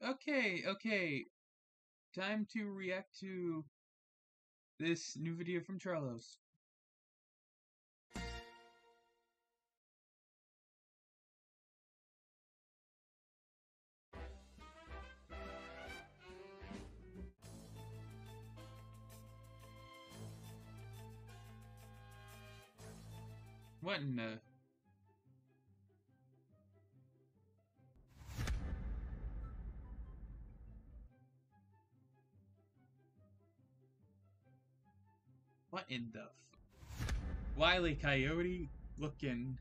Okay. Time to react to this new video from Charlos. What in the... What in the... Wile E. Coyote looking...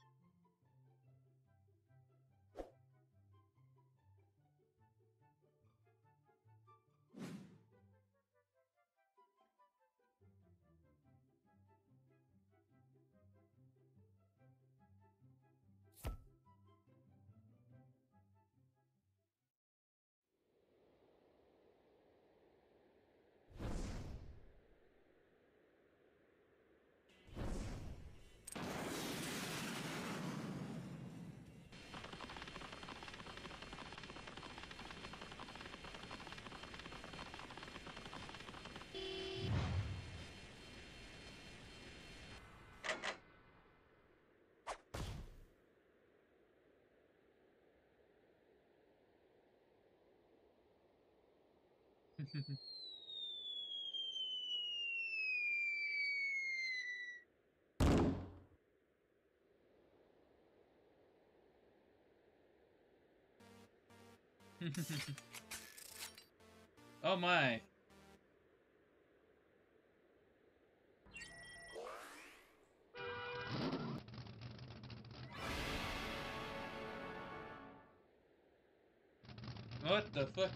Oh my. What the fuck?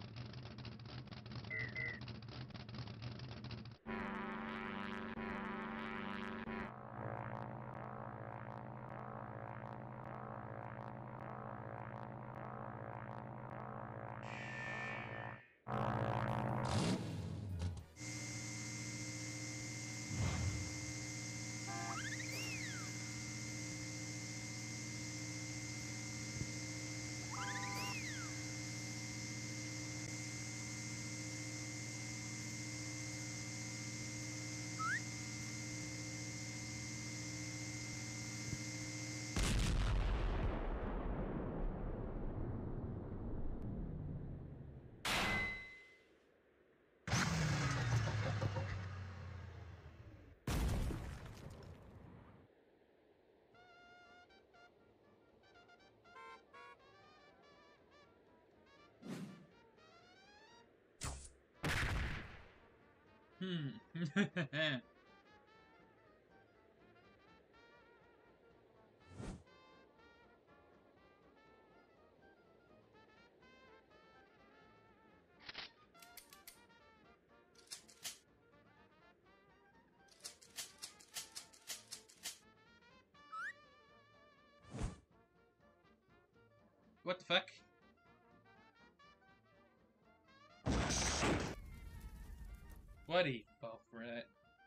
What the fuck? Why'd he fall for that?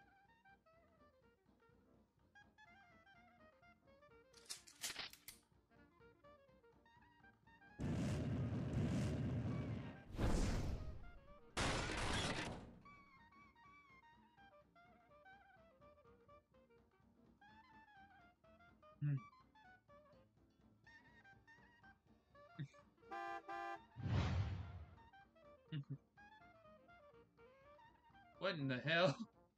What in the hell?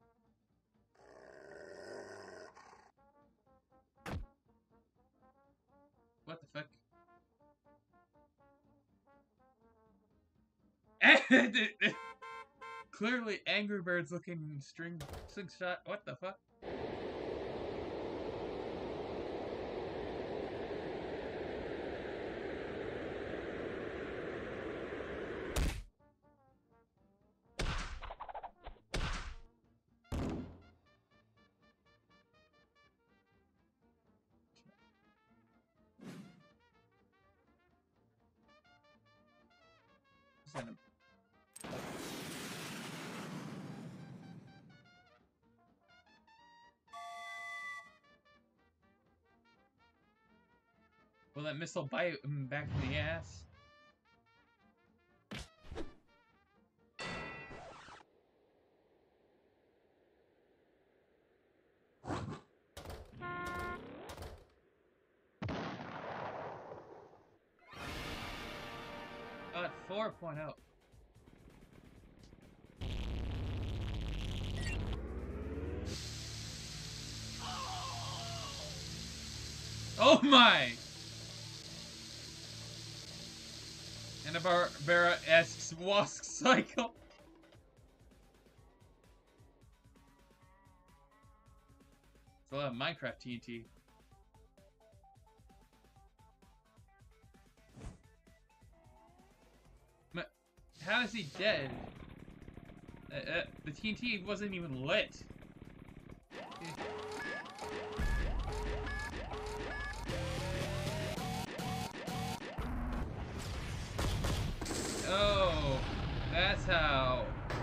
What the fuck? Clearly Angry Birds looking slingshot. What the fuck? Will that missile bite him back in the ass? At 4.0. Oh my! And a Barbara-esque Wask cycle. It's a lot of Minecraft TNT. How is he dead? The TNT wasn't even lit. Oh, that's how.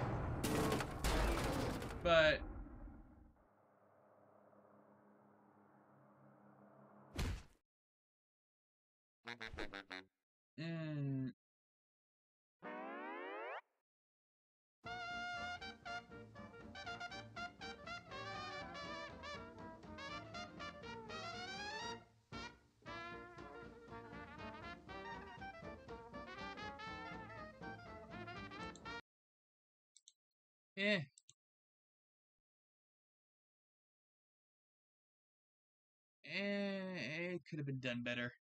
But it could have been done better.